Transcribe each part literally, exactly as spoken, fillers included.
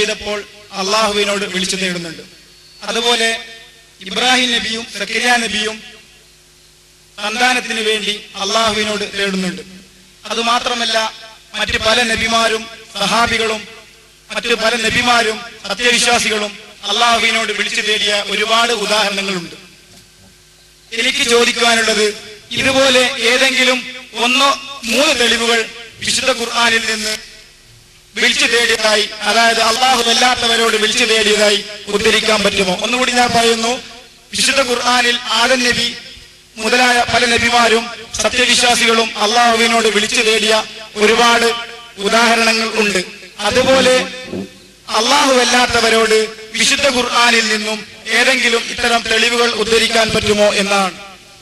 ചെയ്തപ്പോൾ അള്ളാഹുവിനോട് വിളിച്ചു തേടുന്നുണ്ട്. അതുപോലെ ഇബ്രാഹിം നബിയും സക്കരിയ നബിയും സന്താനത്തിന് വേണ്ടി അള്ളാഹുവിനോട് തേടുന്നുണ്ട്. അതുമാത്രമല്ല, മറ്റ് പല നബിമാരും സഹാബികളും മറ്റു പല നബിമാരും സത്യവിശ്വാസികളും അള്ളാഹുവിനോട് വിളിച്ചു തേടിയ ഒരുപാട് ഉദാഹരണങ്ങളുണ്ട്. എനിക്ക് ചോദിക്കുവാനുള്ളത്, ഇതുപോലെ ഏതെങ്കിലും ഒന്നോ മൂന്ന് തെളിവുകൾ വിശുദ്ധ ഖുർആനിൽ നിന്ന് വിളിച്ചു തേടിയതായി, അതായത് അള്ളാഹു അല്ലാത്തവരോട് വിളിച്ചു തേടിയതായി ഉദ്ധരിക്കാൻ പറ്റുമോ? ഒന്നുകൂടി ഞാൻ പറയുന്നു, വിശുദ്ധ ഖുർആനിൽ ആദം നബി മുതലായ പല നബിമാരും സത്യവിശ്വാസികളും അള്ളാഹുവിനോട് വിളിച്ചു തേടിയ ഒരുപാട് ഉദാഹരണങ്ങൾ ഉണ്ട്. അതുപോലെ അള്ളാഹു അല്ലാത്തവരോട് വിശുദ്ധ ഖുർആനിൽ നിന്നും ഏതെങ്കിലും ഇത്തരം തെളിവുകൾ ഉദ്ധരിക്കാൻ പറ്റുമോ എന്നാണ്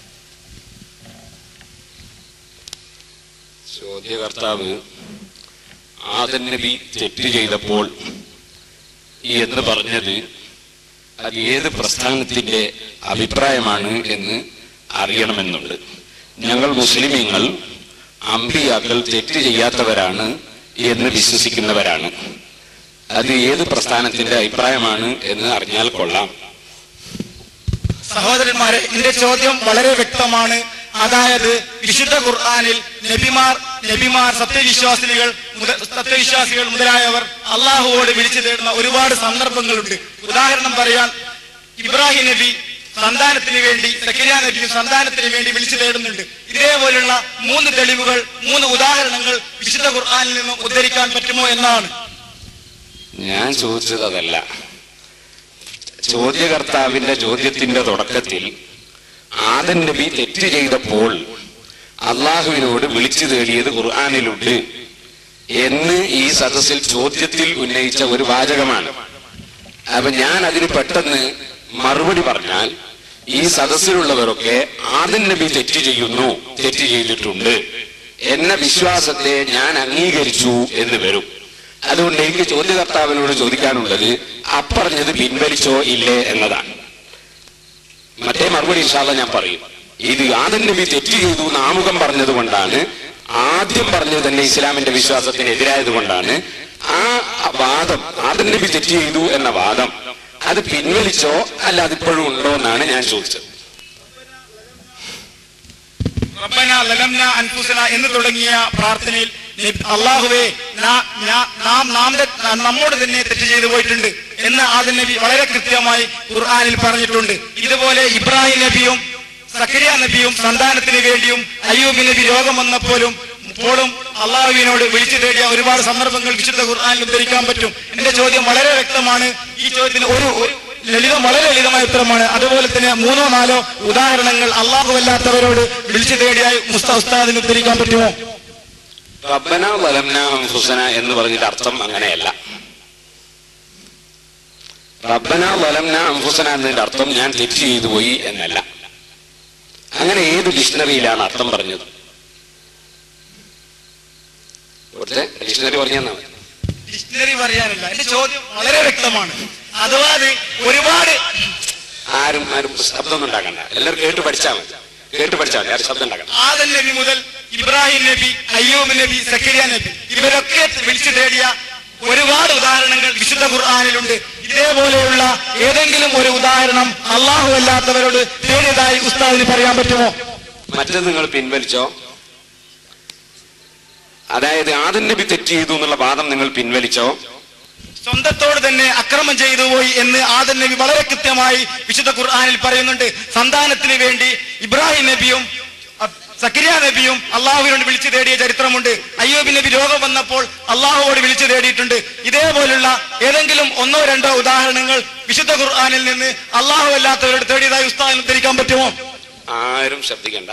ചോദ്യകർത്താവ്. ആദം നബി തെറ്റ് ചെയ്തപ്പോൾ എന്ന് പറഞ്ഞത് അത് ഏത് പ്രസ്ഥാനത്തിന്റെ അഭിപ്രായമാണ് എന്ന് അറിയണമെന്നുണ്ട്. ഞങ്ങൾ മുസ്ലിമീങ്ങൾ അമ്പിയാക്കൾ തെറ്റ് ചെയ്യാത്തവരാണ് എന്ന് വിശ്വസിക്കുന്നവരാണ്. അത് ഏത് പ്രസ്ഥാനത്തിന്റെ അഭിപ്രായമാണ് എന്ന് അറിഞ്ഞാൽ കൊള്ളാം. സഹോദരന്മാരെ, എന്റെ ചോദ്യം വളരെ വ്യക്തമാണ്. അതായത് വിശുദ്ധ ഖുർആനിൽ നബിമാർ നബിമാർ സത്യവിശ്വാസികൾ സത്യവിശ്വാസികൾ മുതലായവർ അള്ളാഹുവോട് വിളിച്ചു തേടുന്ന ഒരുപാട് സന്ദർഭങ്ങളുണ്ട്. ഉദാഹരണം പറയാൻ, ഇബ്രാഹിം നബി സന്താനത്തിന് വേണ്ടി സക്കരിയ നബിയും സന്താനത്തിന് വേണ്ടി വിളിച്ചു തേടുന്നുണ്ട്. ഇതേപോലുള്ള മൂന്ന് തെളിവുകൾ, മൂന്ന് ഉദാഹരണങ്ങൾ വിശുദ്ധ ഖുർആനിൽ നിന്നും ഉദ്ധരിക്കാൻ പറ്റുമോ എന്നാണ് ഞാൻ ചോദിച്ചത്. അതല്ല, ചോദ്യകർത്താവിന്റെ ചോദ്യത്തിന്റെ തുടക്കത്തിൽ ആദം നബി തെറ്റ് ചെയ്തപ്പോൾ അള്ളാഹുവിനോട് വിളിച്ചു തേടിയത് ഖുർആനിലുണ്ട് എന്ന് ഈ സദസ്സിൽ ചോദ്യത്തിൽ ഉന്നയിച്ച ഒരു വാചകമാണ്. അപ്പൊ ഞാൻ അതിന് പെട്ടെന്ന് മറുപടി പറഞ്ഞാൽ ഈ സദസ്സിലുള്ളവരൊക്കെ ആദം നബി തെറ്റ് ചെയ്യുന്നു, തെറ്റ് ചെയ്തിട്ടുണ്ട് എന്ന വിശ്വാസത്തെ ഞാൻ അംഗീകരിച്ചു എന്ന് വരും. അതുകൊണ്ട് എനിക്ക് ചോദ്യകർത്താവിനോട് ചോദിക്കാനുള്ളത്, അപ്പറഞ്ഞത് പിൻവലിച്ചോ ഇല്ലേ എന്നതാണ്. മറ്റേ മറുപടി ഇൻഷാ അല്ലാഹ് ഞാൻ പറയും. ഇത് ആദം നബി തെറ്റ് ചെയ്തു എന്ന് ആമുഖം പറഞ്ഞത് കൊണ്ടാണ്, ആദ്യം പറഞ്ഞത് തന്നെ ഇസ്ലാമിന്റെ വിശ്വാസത്തിന് എതിരായത് കൊണ്ടാണ് ആ വാദം, ആദം നബി തെറ്റ് ചെയ്തു എന്ന വാദം അത് പിൻവലിച്ചോ അല്ല അതിപ്പോഴും ഉണ്ടോ എന്നാണ് ഞാൻ ചോദിച്ചത്. റബ്ബനാ ലലംനാ അൻഫുസനാ എന്ന് തുടങ്ങിയ പ്രാർത്ഥനയിൽ അള്ളാഹുവേ നാം നമ്മോട് തന്നെ തെറ്റ് ചെയ്തു പോയിട്ടുണ്ട് എന്ന് ആദം നബി വളരെ കൃത്യമായി ഖുർആനിൽ പറഞ്ഞിട്ടുണ്ട്. ഇതുപോലെ ഇബ്രാഹിം നബിയും സക്കരിയ നബിയും സന്താനത്തിന് വേണ്ടിയും അയ്യൂബ് നബി രോഗം വന്നപ്പോഴും ഇപ്പോഴും അള്ളാഹുവിനോട് വിളിച്ചു തേടിയ ഒരുപാട് സന്ദർഭങ്ങൾ വിശുദ്ധ ഖുർആനിൽ ഉദ്ധരിക്കാൻ പറ്റും. എന്റെ ചോദ്യം വളരെ വ്യക്തമാണ്. ഈ ചോദ്യത്തിന് ഒരു ലളിതം വളരെ ലളിതമായ ഉത്തരമാണ്. അതുപോലെ തന്നെ മൂന്നോ നാലോ ഉദാഹരണങ്ങൾ അള്ളാഹു അല്ലാത്തവരോട് വിളിച്ചു തേടിയായി ഉസ്താദിന് ഉദ്ധരിക്കാൻ പറ്റുമോ? റബ്ബനാ വലംനാ അൻഫുസനാ എന്ന് പറഞ്ഞിട്ട് അർത്ഥം അങ്ങനെയല്ല. റബ്ബനാ വലംനാ അൻഫുസനാ എന്നതിന്റെ അർത്ഥം ഞാൻ തെറ്റ് ചെയ്തു പോയി എന്നല്ല. അങ്ങനെ ഏത് ഡിക്ഷണറിയിലാണ് അർത്ഥം പറഞ്ഞത്? ഡിക്ഷണറി പറഞ്ഞാൽ ഡിക്ഷണറി പറയാനില്ല. എന്റെ ചോദ്യം വളരെ വ്യക്തമാണ്. അഥവാ ഒരുപാട് ആരും ആരും ശബ്ദം ഉണ്ടാക്കണ്ട, എല്ലാവരും കേട്ട് പഠിച്ചാൽ മതി. കേട്ട് പഠിച്ചാൽ മതി, ആരും ശബ്ദം ഉണ്ടാക്കണ്ട. ആദം നബി മുതൽ ഇബ്രാഹിം നബി, അയ്യൂബ് നബി, സക്കരിയ നബി ഇവരൊക്കെ വിളിച്ചു തേടിയ ഒരുപാട് ഉദാഹരണങ്ങൾ വിശുദ്ധ ഖുർആനിലുണ്ട്. ഇതേപോലെയുള്ള ഏതെങ്കിലും ഒരു ഉദാഹരണം അള്ളാഹു അല്ലാത്തവരോട് തേടിയതായി ഉസ്താദിന് പറയാൻ പറ്റുമോ? മറ്റത് നിങ്ങൾ പിൻവലിച്ചോ? അതായത് ആദം നബി തെറ്റ് ചെയ്തു എന്നുള്ള വാദം നിങ്ങൾ പിൻവലിച്ചോ? സ്വന്തത്തോട് തന്നെ അക്രമം ചെയ്തു പോയി എന്ന് ആദം നബി വളരെ കൃത്യമായി വിശുദ്ധ ഖുർആനിൽ പറയുന്നുണ്ട്. സന്താനത്തിന് വേണ്ടി ഇബ്രാഹിം നബിയും സക്കരിയ നബിയും അള്ളാഹുവിനോട് വിളിച്ചു തേടിയ ചരിത്രമുണ്ട്. അയ്യൂബ് നബി രോഗം വന്നപ്പോൾ അള്ളാഹുവോട് വിളിച്ചു തേടിയിട്ടുണ്ട്. ഇതേപോലുള്ള ഏതെങ്കിലും ഒന്നോ രണ്ടോ ഉദാഹരണങ്ങൾ വിശുദ്ധ ഖുർആനിൽ നിന്ന് അള്ളാഹു അല്ലാത്തവരോട് തേടിയതായി ഉസ്താദിന് ഉദ്ധരിക്കാൻ പറ്റുമോ? ആരും ശബ്ദിക്കണ്ട.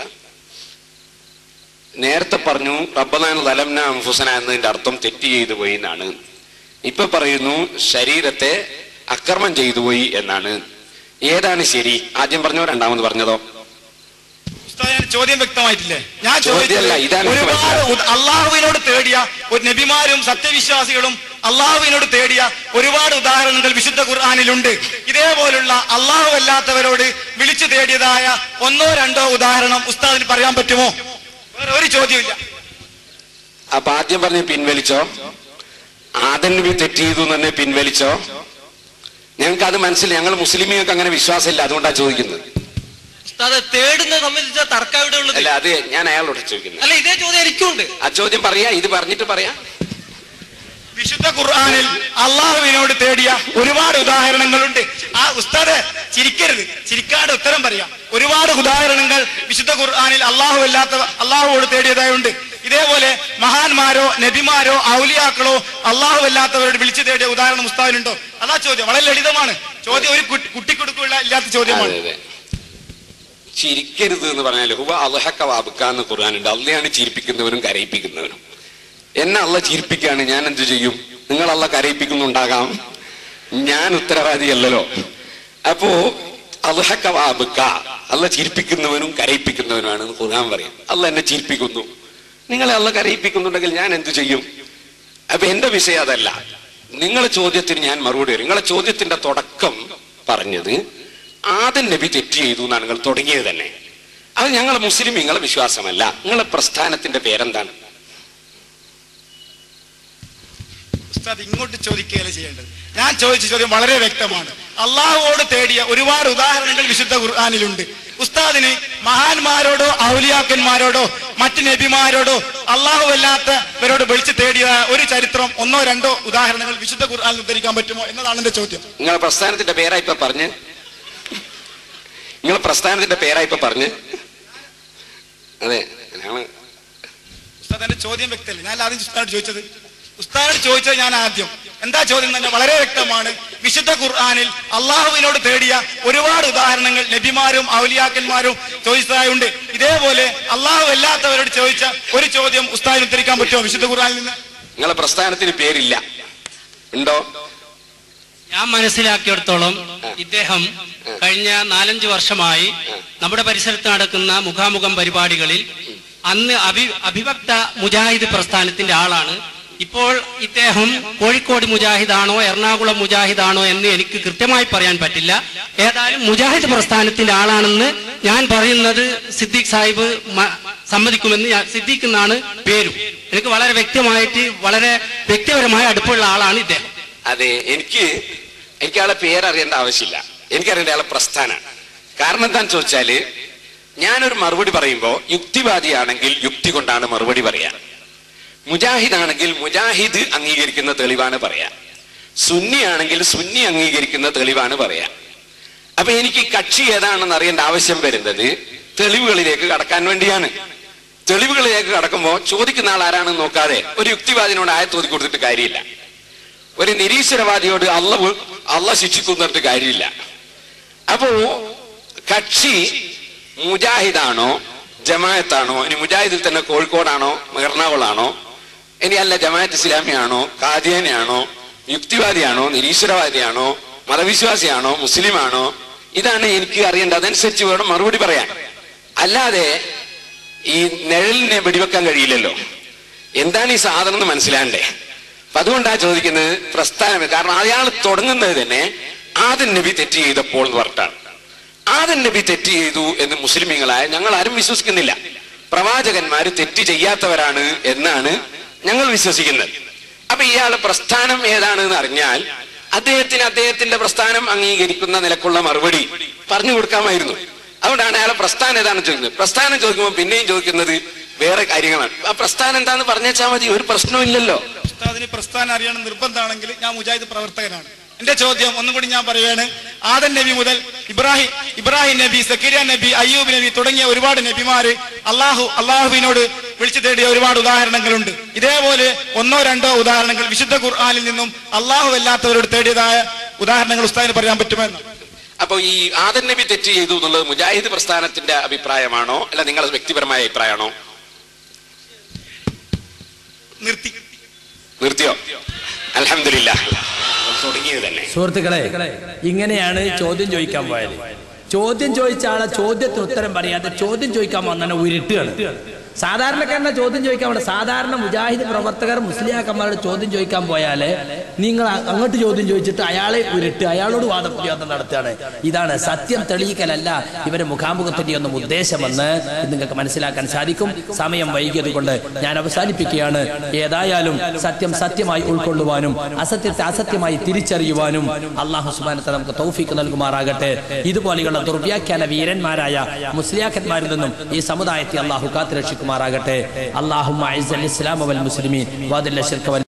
നേരത്തെ പറഞ്ഞു റബ്ബനാ വലംനാ അൻഫുസനാ എന്നതിന്റെ അർത്ഥം തെറ്റ് ചെയ്തു പോയി എന്നാണ്. ഇപ്പൊ പറയുന്നു ശരീരത്തെ അക്രമം ചെയ്തു പോയി എന്നാണ്. ഏതാണ് ശരി? ആദ്യം പറഞ്ഞോ രണ്ടാമത് പറഞ്ഞതോ? ചോദ്യം വ്യക്തമായിട്ടില്ലേ? ഞാൻ ഇതാണ് അള്ളാഹുവിനോട് തേടിയ ഒരു നബിമാരും സത്യവിശ്വാസികളും അള്ളാഹുവിനോട് തേടിയ ഒരുപാട് ഉദാഹരണങ്ങൾ വിശുദ്ധ ഖുർആനിലുണ്ട്. ഇതേപോലുള്ള അള്ളാഹു അല്ലാത്തവരോട് വിളിച്ചു തേടിയതായ ഒന്നോ രണ്ടോ ഉദാഹരണം ഉസ്താദിന് പറയാൻ പറ്റുമോ? വേറെ ഒരു ചോദ്യമില്ല. അപ്പൊ ആദ്യം പറഞ്ഞ് പിൻവലിച്ചോ? ആദം നബി തെറ്റ് ചെയ്തു എന്ന് തന്നെ പിൻവലിച്ചോ? ഞങ്ങൾക്ക് അത് മനസ്സിലായി. ഞങ്ങൾ മുസ്ലിമിങ്ങൾക്ക് അങ്ങനെ വിശ്വാസമില്ല, അതുകൊണ്ടാണ് ചോദിക്കുന്നത്. തേടുന്നത് സംബന്ധിച്ച തർക്കം ഇവിടെ ഉള്ളത് അല്ല, അത് ഞാൻ അയാളോട് ചോദിക്കുന്നത്. അല്ല, ഇതേ ചോദ്യം എനിക്കുണ്ട്. ആ ചോദ്യം പറയാ, ഇത് പറഞ്ഞിട്ട് പറയാ. വിശുദ്ധ ഖുർആനിൽ അള്ളാഹുവിനോട് തേടിയ ഒരുപാട് ഉദാഹരണങ്ങളുണ്ട്. ആ ഉസ്താദ് ചിരിക്കരുത്, ചിരിക്കാതെ ഉത്തരം പറയാം. ഒരുപാട് ഉദാഹരണങ്ങൾ വിശുദ്ധ ഖുർആനിൽ അള്ളാഹു അല്ലാത്ത അള്ളാഹുവോട് തേടിയതായുണ്ട്. ഇതേപോലെ മഹാന്മാരോ നബിമാരോ ഔലിയാക്കളോ അള്ളാഹു അല്ലാത്തവരോട് വിളിച്ചു തേടിയ ഉദാഹരണം ഉസ്താദിനുണ്ടോ? അതാ ചോദ്യം. വളരെ ലളിതമാണ് ചോദ്യം, ഒരു കുട്ടിക്കൊടുക്കില്ല ഇല്ലാത്ത ചോദ്യമാണ്. ചിരിക്കരുത് എന്ന് പറഞ്ഞാൽ ഹുവ അൽഹഖ വഅബ്ക എന്ന് ഖുർആനുണ്ട്. അള്ളയാണ് ചിരിപ്പിക്കുന്നവനും കരയിപ്പിക്കുന്നവനും. എന്നെ അള്ള ചിരിപ്പിക്കുകയാണ്, ഞാൻ എന്ത് ചെയ്യും? നിങ്ങൾ അള്ള കരയിപ്പിക്കുന്നുണ്ടാകാം, ഞാൻ ഉത്തരവാദിയല്ലോ. അപ്പോ അൽഹഖ വഅബ്ക, അള്ള ചിരിപ്പിക്കുന്നവനും കരയിപ്പിക്കുന്നവനുമാണ് ഖുർആൻ പറയും. അള്ള എന്നെ ചിരിപ്പിക്കുന്നു, നിങ്ങളെ അള്ള കരയിപ്പിക്കുന്നുണ്ടെങ്കിൽ ഞാൻ എന്ത് ചെയ്യും? അപ്പൊ എന്റെ വിഷയം അതല്ല. നിങ്ങളെ ചോദ്യത്തിന് ഞാൻ മറുപടി വരും. നിങ്ങളെ ചോദ്യത്തിന്റെ തുടക്കം പറഞ്ഞത് ആദം നബി തെറ്റ് ചെയ്തു എന്നാണ് നിങ്ങൾ തുടങ്ങിയത് തന്നെ. അത് ഞങ്ങൾ മുസ്ലിം നിങ്ങളെ വിശ്വാസമല്ല. നിങ്ങളെ പ്രസ്ഥാനത്തിന്റെ പേരെന്താണ്? ഉസ്താദ് ഇങ്ങോട്ട് ചോദിക്കുകയല്ല ചെയ്യേണ്ടത്. ഞാൻ ചോദിച്ച ചോദ്യം വളരെ വ്യക്തമാണ്. അള്ളാഹുവോട് തേടിയ ഒരുപാട് ഉദാഹരണങ്ങൾ വിശുദ്ധ ഖുർആനിലുണ്ട്. ഉസ്താദിന് മഹാന്മാരോടോ ഔലിയാക്കന്മാരോടോ മറ്റു നബിമാരോടോ അള്ളാഹു അല്ലാത്തവരോട് വിളിച്ചു തേടിയ ഒരു ചരിത്രം ഒന്നോ രണ്ടോ ഉദാഹരണങ്ങൾ വിശുദ്ധ ഖുർആനിൽ ഉദ്ധരിക്കാൻ പറ്റുമോ എന്നതാണ് എന്റെ ചോദ്യം. നിങ്ങളെ പ്രസ്ഥാനത്തിന്റെ പേരാ ഇപ്പൊ പറഞ്ഞ് നിങ്ങളെ പ്രസ്ഥാനത്തിന്റെ പേരാ ഇപ്പൊ പറഞ്ഞ് അതെ, ഉസ്താദ് എന്റെ ചോദ്യം വ്യക്തമല്ലേ? ഞാൻ ആദ്യം ഉസ്താദോട് ചോദിച്ചത് ഉസ്താദോട് ചോദിച്ചത് ഞാൻ ആദ്യം എന്താ ചോദ്യം തന്നെ വളരെ വ്യക്തമാണ്. വിശുദ്ധ ഖുർആനിൽ അള്ളാഹുവിനോട് തേടിയ ഒരുപാട് ഉദാഹരണങ്ങൾ നബിമാരും ഔലിയാക്കന്മാരും ചോദിച്ചതായുണ്ട്. ഇതേപോലെ അള്ളാഹു അല്ലാത്തവരോട് ചോദിച്ച ഒരു ചോദ്യം ഉസ്താദിന് ഉത്തരിക്കാൻ പറ്റുമോ വിശുദ്ധ ഖുർആനിൽ നിന്ന്? നിങ്ങളെ പ്രസ്ഥാനത്തിന് പേരില്ല, ഉണ്ടോ? ഞാൻ മനസ്സിലാക്കിയിടത്തോളം ഇദ്ദേഹം കഴിഞ്ഞ നാലഞ്ച് വർഷമായി നമ്മുടെ പരിസരത്ത് നടക്കുന്ന മുഖാമുഖം പരിപാടികളിൽ അന്ന് അഭി അഭിഭക്ത മുജാഹിദ് പ്രസ്ഥാനത്തിന്റെ ആളാണ്. ഇപ്പോൾ ഇദ്ദേഹം കോഴിക്കോട് മുജാഹിദാണോ എറണാകുളം മുജാഹിദാണോ എന്ന് എനിക്ക് കൃത്യമായി പറയാൻ പറ്റില്ല. ഏതായാലും മുജാഹിദ് പ്രസ്ഥാനത്തിന്റെ ആളാണെന്ന് ഞാൻ പറയുന്നത് സിദ്ദീഖ് സാഹിബ് സമ്മതിക്കുമെന്ന് ഞാൻ സിദ്ദീഖ് എന്നാണ് പേരും. എനിക്ക് വളരെ വ്യക്തമായിട്ട് വളരെ വ്യക്തിപരമായ അടുപ്പമുള്ള ആളാണ് ഇദ്ദേഹം. അതെ, എനിക്ക് എനിക്ക് ആളെ പേരറിയേണ്ട ആവശ്യമില്ല. എനിക്കറിയേണ്ട ആളെ പ്രസ്ഥാനമാണ്. കാരണം എന്താന്ന് ചോദിച്ചാല് ഞാനൊരു മറുപടി പറയുമ്പോ യുക്തിവാദിയാണെങ്കിൽ യുക്തി കൊണ്ടാണ് മറുപടി പറയാ. മുജാഹിദ് ആണെങ്കിൽ മുജാഹിദ് അംഗീകരിക്കുന്ന തെളിവാണ് പറയാ. സുന്നി ആണെങ്കിൽ സുന്നി അംഗീകരിക്കുന്ന തെളിവാണ് പറയാ. അപ്പൊ എനിക്ക് കക്ഷി ഏതാണെന്ന് അറിയേണ്ട ആവശ്യം വരുന്നത് തെളിവുകളിലേക്ക് കടക്കാൻ വേണ്ടിയാണ്. തെളിവുകളിലേക്ക് കടക്കുമ്പോൾ ചോദിക്കുന്ന ആൾ ആരാണെന്ന് നോക്കാതെ ഒരു യുക്തിവാദിനോട് ആയത്ത് ഓതി കൊടുത്തിട്ട് കാര്യമില്ല. ഒരു നിരീശ്വരവാദിയോട് അള്ള അള്ള ശിക്ഷിക്കുന്നിട്ട് കാര്യമില്ല. അപ്പോ കക്ഷി മുജാഹിദാണോ ജമാഅത്താണോ, ഇനി മുജാഹിദിൽ തന്നെ കോഴിക്കോടാണോ എറണാകുളമാണോ, ഇനി അല്ല ജമാഅത്ത് ഇസ്ലാമിയാണോ ഖാദിയാനിയാണോ യുക്തിവാദിയാണോ നിരീശ്വരവാദിയാണോ മതവിശ്വാസിയാണോ മുസ്ലിമാണോ, ഇതാണ് എനിക്ക് അറിയേണ്ടത്. അതനുസരിച്ച് വേണം മറുപടി പറയാൻ. അല്ലാതെ ഈ നിഴലിനെ വെടിവെക്കാൻ കഴിയില്ലല്ലോ. എന്താണ് ഈ സാധനം എന്ന് മനസ്സിലാണ്ടേ? അപ്പൊ അതുകൊണ്ടാ ചോദിക്കുന്നത് പ്രസ്ഥാനം. കാരണം അയാൾ തുടങ്ങുന്നത് തന്നെ ആദം നബി തെറ്റ് ചെയ്തപ്പോൾ എന്ന് പറഞ്ഞിട്ടാണ്. ആദം നബി തെറ്റ് ചെയ്തു എന്ന് മുസ്ലിമീങ്ങളായ ഞങ്ങൾ ആരും വിശ്വസിക്കുന്നില്ല. പ്രവാചകന്മാര് തെറ്റ് ചെയ്യാത്തവരാണ് എന്നാണ് ഞങ്ങൾ വിശ്വസിക്കുന്നത്. അപ്പൊ ഇയാളെ പ്രസ്ഥാനം ഏതാണെന്ന് അറിഞ്ഞാൽ അദ്ദേഹത്തിന് അദ്ദേഹത്തിന്റെ പ്രസ്ഥാനം അംഗീകരിക്കുന്ന നിലക്കുള്ള മറുപടി പറഞ്ഞു കൊടുക്കാമായിരുന്നു. അതുകൊണ്ടാണ് അയാളെ പ്രസ്ഥാനം ഏതാണെന്ന് ചോദിക്കുന്നത്. പ്രസ്ഥാനം ചോദിക്കുമ്പോൾ പിന്നെയും ചോദിക്കുന്നത് വേറെ കാര്യങ്ങളാണ്. ആ പ്രസ്ഥാനം എന്താന്ന് പറഞ്ഞേച്ചാൽ മതി, ഒരു പ്രശ്നവും ഇല്ലല്ലോ. ഉസ്താദിന് പ്രസ്ഥാനം അറിയണം നിർബന്ധമാണെങ്കിൽ ഞാൻ മുജാഹിദ് പ്രവർത്തകനാണ്. എന്റെ ചോദ്യം ഒന്നും കൂടി ഞാൻ പറയുകയാണ്. ആദം നബി മുതൽ ഇബ്രാഹിം ഇബ്രാഹിം നബി, സക്കരിയ നബി, അയ്യൂബ് നബി തുടങ്ങിയ ഒരുപാട് നബിമാര് അള്ളാഹു അള്ളാഹുവിനോട് വിളിച്ചു തേടിയ ഒരുപാട് ഉദാഹരണങ്ങളുണ്ട്. ഇതേപോലെ ഒന്നോ രണ്ടോ ഉദാഹരണങ്ങൾ വിശുദ്ധ ഖുർആനിൽ നിന്നും അള്ളാഹു അല്ലാത്തവരോട് തേടിയതായ ഉദാഹരണങ്ങൾ ഉസ്താദിന് പറയാൻ പറ്റുമെന്ന്. അപ്പൊ ഈ ആദം നബി തെറ്റ് ചെയ്തു എന്നുള്ളത് മുജാഹിദ് പ്രസ്ഥാനത്തിന്റെ അഭിപ്രായമാണോ അല്ല നിങ്ങളുടെ വ്യക്തിപരമായ അഭിപ്രായമാണോ? നിർത്തി നിർത്തിയോ? അൽഹംദുലില്ലാഹ്, തുടങ്ങിയത് തന്നെ. സുഹൃത്തുക്കളെ, ഇങ്ങനെയാണ് ചോദ്യം ചോദിക്കാൻ പോയത്. ചോദ്യം ചോദിച്ച ആളെ ചോദ്യത്തിന് ഉത്തരം പറയാതെ ചോദ്യം ചോദിക്കാൻ വന്നെ ഉരുട്ടുകയാണ്. സാധാരണക്കാരനെ ചോദ്യം ചോദിക്കാൻ വേണ്ട സാധാരണ മുജാഹിദ് പ്രവർത്തകർ മുസ്ലിയാക്കന്മാരോട് ചോദ്യം ചോദിക്കാൻ പോയാല് നിങ്ങൾ അങ്ങോട്ട് ചോദ്യം ചോദിച്ചിട്ട് അയാളെ ഉരുട്ട് അയാളോട് വാദപ്രതിവാദം നടത്തുകയാണ്. ഇതാണ് സത്യം തെളിയിക്കലല്ല ഇവരെ മുഖാമുഖത്തിന്റെ ഒന്നും ഉദ്ദേശമെന്ന് നിങ്ങൾക്ക് മനസ്സിലാക്കാൻ സാധിക്കും. സമയം വൈകിയത് കൊണ്ട് ഞാൻ അവസാനിപ്പിക്കുകയാണ്. ഏതായാലും സത്യം സത്യമായി ഉൾക്കൊള്ളുവാനും അസത്യത്തെ അസത്യമായി തിരിച്ചറിയുവാനും അല്ലാഹു സുബ്ഹാനഹു വ തആല നമുക്ക് തൗഫീഖ് നൽകുമാറാകട്ടെ. ഇതുപോലെയുള്ള ദുർവ്യാഖ്യാന വീരന്മാരായ മുസ്ലിയാക്കന്മാരിൽ നിന്നും ഈ സമുദായത്തെ അല്ലാഹു കാത്തുരക്ഷിക്കുമാറാകട്ടെ. അല്ലാഹുമ്മ അഇസ്സൽ ഇസ്ലാമ വൽ മുസ്ലിമീൻ വഅദില്ല ശിർക വൽ